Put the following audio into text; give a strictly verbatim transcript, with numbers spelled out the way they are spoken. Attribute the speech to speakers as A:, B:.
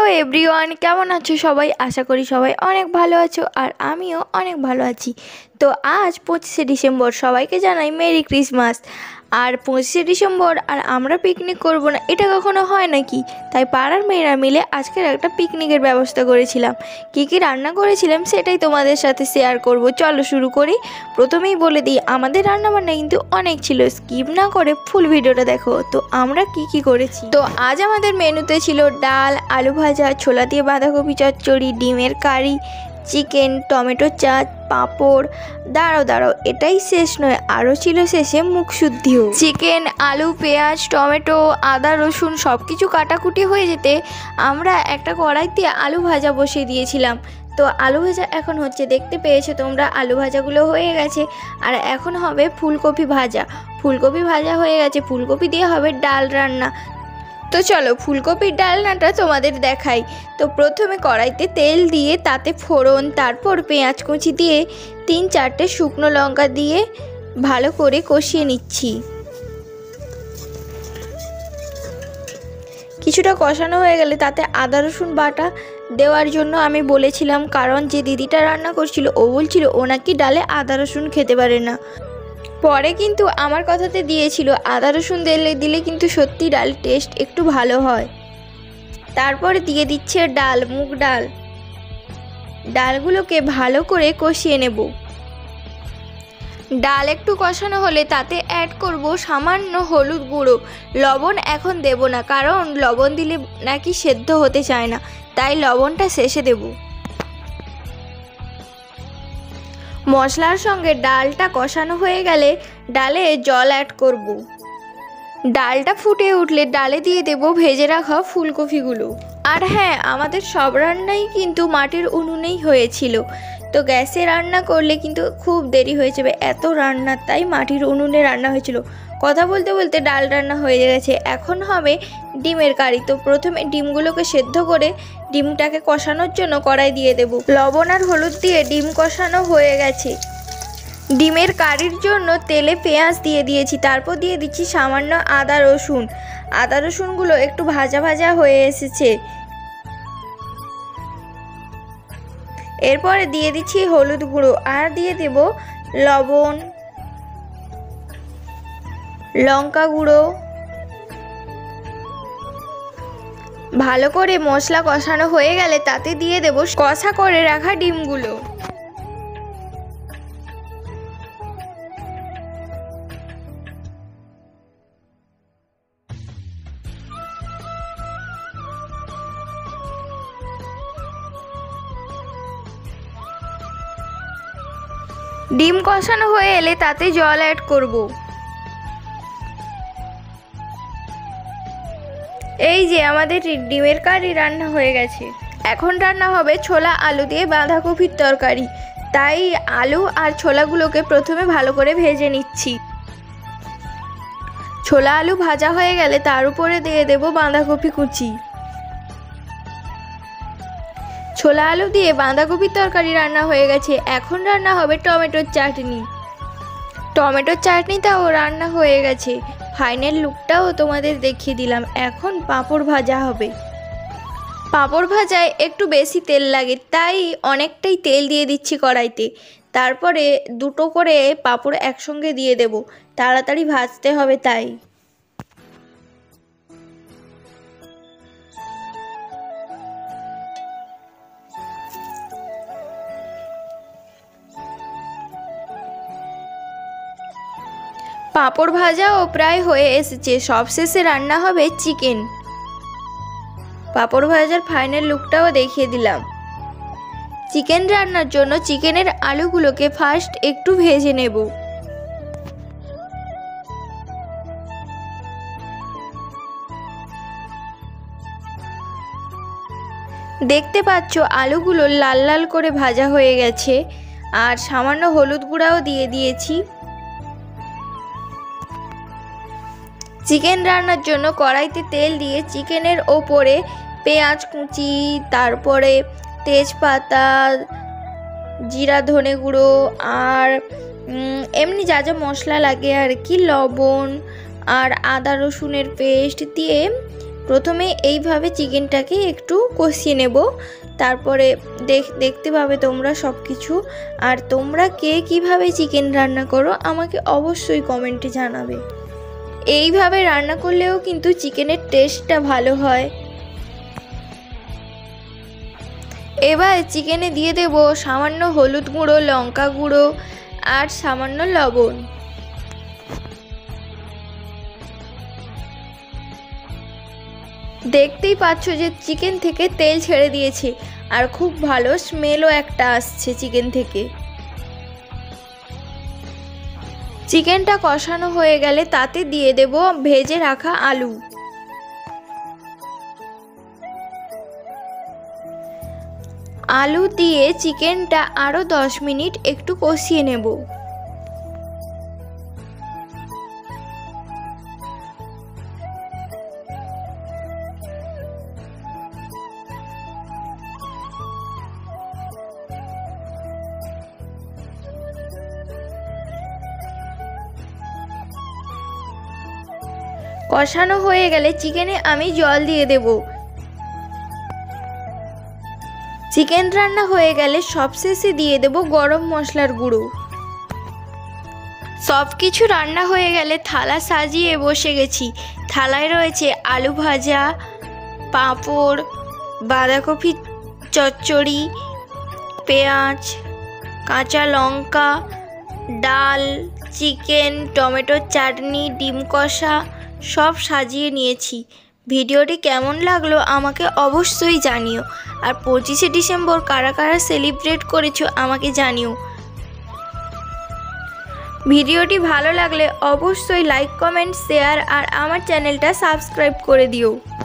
A: Everyone, কেমন আছো সবাই? আশা করি সবাই অনেক ভালো আছো আর আমিও অনেক ভালো আছি। তো আজ পঁচিশে ডিসেম্বর, সবাইকে জানাই মেরি ক্রিসমাস। আর পঁচিশে ডিসেম্বর আর আমরা পিকনিক করব না, এটা কখনো হয় নাকি? তাই পাড়ার মেয়েরা মিলে আজকের একটা পিকনিকের ব্যবস্থা করেছিলাম। কী কী রান্না করেছিলাম সেটাই তোমাদের সাথে শেয়ার করব। চলো শুরু করি। প্রথমেই বলে দিই, আমাদের রান্নাবান্না কিন্তু অনেক ছিল, স্কিপ না করে ফুল ভিডিওটা দেখো তো আমরা কি কি করেছি। তো আজ আমাদের মেনুতে ছিল ডাল, আলু ভাজা, ছোলা দিয়ে বাঁধাকপি চচ্চড়ি, ডিমের curry, chicken, tomato chaat, papad. দাঁড়াও দাঁড়াও এটাই শেষ নয়, আরও ছিল শেষে মুখশুদ্ধিও। চিকেন, আলু, পেঁয়াজ, টমেটো, আদা, রসুন সব কিছু কাটাকুটি হয়ে যেতে আমরা একটা কড়াইতে আলু ভাজা বসিয়ে দিয়েছিলাম। তো আলু ভাজা এখন হচ্ছে, দেখতে পেয়েছো তোমরা, আলু ভাজাগুলো হয়ে গেছে। আর এখন হবে ফুলকপি ভাজা। ফুলকপি ভাজা হয়ে গেছে, ফুলকপি দিয়ে হবে ডাল রান্না। তো চলো ফুলকপির ডালনাটা তোমাদের দেখাই। তো প্রথমে কড়াইতে তেল দিয়ে তাতে ফোড়ন, তারপর পেঁয়াজ কুচি দিয়ে তিন চারটে শুকনো লঙ্কা দিয়ে ভালো করে কষিয়ে নিচ্ছি। কিছুটা কষানো হয়ে গেলে তাতে আদা রসুন বাটা দেওয়ার জন্য আমি বলেছিলাম, কারণ যে দিদিটা রান্না করছিল ও বলছিল ও নাকি ডালে আদা রসুন খেতে পারে না। পরে কিন্তু আমার কথাতে দিয়েছিল আদা রসুন দিলে দিলে কিন্তু সত্যি ডাল টেস্ট একটু ভালো হয়। তারপরে দিয়ে দিচ্ছে ডাল, মুগ ডাল। ডালগুলোকে ভালো করে কষিয়ে নেব। ডাল একটু কষানো হলে তাতে অ্যাড করব সামান্য হলুদ গুঁড়ো। লবণ এখন দেব না, কারণ লবণ দিলে নাকি সেদ্ধ হতে চায় না, তাই লবণটা শেষে দেব। মশলার সঙ্গে ডালটা কষানো হয়ে গেলে ডালে জল অ্যাড করব। ডালটা ফুটে উঠলে ডালে দিয়ে দেব ভেজে রাখা ফুলকপিগুলো। আর হ্যাঁ, আমাদের সব রান্নাই কিন্তু মাটির উনুনেই হয়েছিল। তো গ্যাসে রান্না করলে কিন্তু খুব দেরি হয়ে যাবে, এত রান্না, তাই মাটির উনুনে রান্না হয়েছিল। কথা বলতে বলতে ডাল রান্না হয়ে গেছে। এখন হবে ডিমের কারি। তো প্রথমে ডিমগুলোকে সেদ্ধ করে ডিমটাকে কষানোর জন্য কড়াই দিয়ে দেব। লবণ আর হলুদ দিয়ে ডিম কষানো হয়ে গেছে। ডিমের কারির জন্য তেলে পেঁয়াজ দিয়ে দিয়েছি, তারপর দিয়ে দিচ্ছি সামান্য আদা রসুন। আদা রসুনগুলো একটু ভাজা ভাজা হয়ে এসেছে। এরপরে দিয়ে দিচ্ছি হলুদ গুঁড়ো আর দিয়ে দেব লবণ, লঙ্কা গুঁড়ো। ভালো করে মশলা কষানো হয়ে গেলে তাতে দিয়ে দেব কষা করে রাখা ডিমগুলো। ডিম কষানো হয়ে এলে তাতে জল অ্যাড করব। এই যে আমাদের ডিমের কারি রান্না হয়ে গেছে। এখন রান্না হবে ছোলা আলু দিয়ে বাঁধাকপির তরকারি। তাই আলু আর ছোলাগুলোকে প্রথমে ভালো করে ভেজে নিচ্ছি। ছোলা আলু ভাজা হয়ে গেলে তার উপরে দিয়ে দেব বাঁধাকপি কুচি। ছোলা আলু দিয়ে বাঁধাকপির তরকারি রান্না হয়ে গেছে। এখন রান্না হবে টমেটোর চাটনি। টমেটোর চাটনিটাও রান্না হয়ে গেছে। ফাইনাল লুকটাও তোমাদের দেখিয়ে দিলাম। এখন পাঁপড় ভাজা হবে। পাঁপড় ভাজায় একটু বেশি তেল লাগে, তাই অনেকটাই তেল দিয়ে দিচ্ছি কড়াইতে। তারপরে দুটো করে পাঁপড় একসঙ্গে দিয়ে দেব, তাড়াতাড়ি ভাজতে হবে তাই। পাঁপড় ভাজাও প্রায় হয়ে এসেছে। সবশেষে রান্না হবে চিকেন। পাঁপড় ভাজার ফাইনাল লুকটাও দেখিয়ে দিলাম। চিকেন রান্নার জন্য চিকেনের আলুগুলোকে ফার্স্ট একটু ভেজে নেব। দেখতে পাচ্ছ আলুগুলো লাল লাল করে ভাজা হয়ে গেছে। আর সামান্য হলুদ গুঁড়াও দিয়ে দিয়েছি। চিকেন রান্নার জন্য কড়াইতে তেল দিয়ে চিকেনের ওপরে পেঁয়াজ কুচি, তারপরে তেজপাতা, জিরা, ধনে গুঁড়ো আর এমনি যা যা মশলা লাগে আর কি, লবণ আর আদা রসুনের পেস্ট দিয়ে প্রথমে এইভাবে চিকেনটাকে একটু কষিয়ে নেব, তারপরে দেখ দেখতে পাবে তোমরা সব কিছু। আর তোমরা কে কিভাবে চিকেন রান্না করো আমাকে অবশ্যই কমেন্টে জানাবে। এইভাবে রান্না করলেও কিন্তু চিকেনের টেস্টটা ভালো হয়। এবার চিকেনে দিয়ে দেব সামান্য হলুদ গুঁড়ো, লঙ্কা গুঁড়ো আর সামান্য লবণ। দেখতেই পাচ্ছ যে চিকেন থেকে তেল ছেড়ে দিয়েছে আর খুব ভালো স্মেলও একটা আসছে চিকেন থেকে। চিকেনটা কষানো হয়ে গেলে তাতে দিয়ে দেব ভেজে রাখা আলু। আলু দিয়ে চিকেনটা আরও দশ মিনিট একটু কষিয়ে নেব। কষানো হয়ে গেলে চিকেনে আমি জল দিয়ে দেব। চিকেন রান্না হয়ে গেলে সবশেষে দিয়ে দেব গরম মশলার গুঁড়ো। সব কিছু রান্না হয়ে গেলে থালা সাজিয়ে বসে গেছি। থালায় রয়েছে আলু ভাজা, পাঁপড়, বাঁধাকপি চচ্চড়ি, পেঁয়াজ, কাঁচা লঙ্কা, ডাল, চিকেন, টমেটোর চাটনি, ডিম কষা সব সাজিয়ে নিয়েছি। ভিডিওটি কেমন লাগলো আমাকে অবশ্যই জানিও। আর পঁচিশে ডিসেম্বর কারা কারা সেলিব্রেট করেছো আমাকে জানিও। ভিডিওটি ভালো লাগলে অবশ্যই লাইক, কমেন্ট, শেয়ার আর আমার চ্যানেলটা সাবস্ক্রাইব করে দিও।